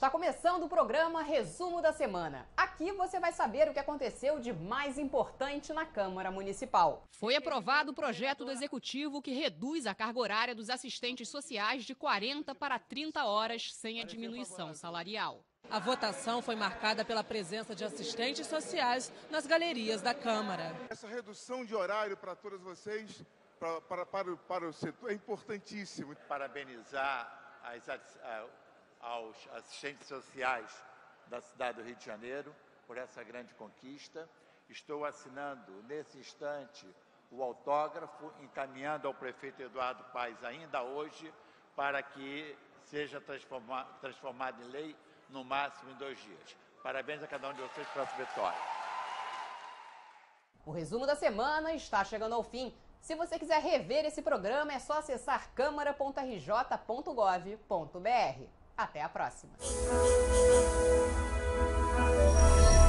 Está começando o programa Resumo da Semana. Aqui você vai saber o que aconteceu de mais importante na Câmara Municipal. Foi aprovado o projeto do Executivo que reduz a carga horária dos assistentes sociais de 40 para 30 horas sem a diminuição salarial. A votação foi marcada pela presença de assistentes sociais nas galerias da Câmara. Essa redução de horário para todos vocês, para o setor, é importantíssimo. Parabenizar aos assistentes sociais da cidade do Rio de Janeiro por essa grande conquista. Estou assinando nesse instante o autógrafo, encaminhando ao prefeito Eduardo Paes ainda hoje, para que seja transformado em lei no máximo em 2 dias. Parabéns a cada um de vocês por essa vitória. O resumo da semana está chegando ao fim. Se você quiser rever esse programa, é só acessar câmara.rj.gov.br. Até a próxima!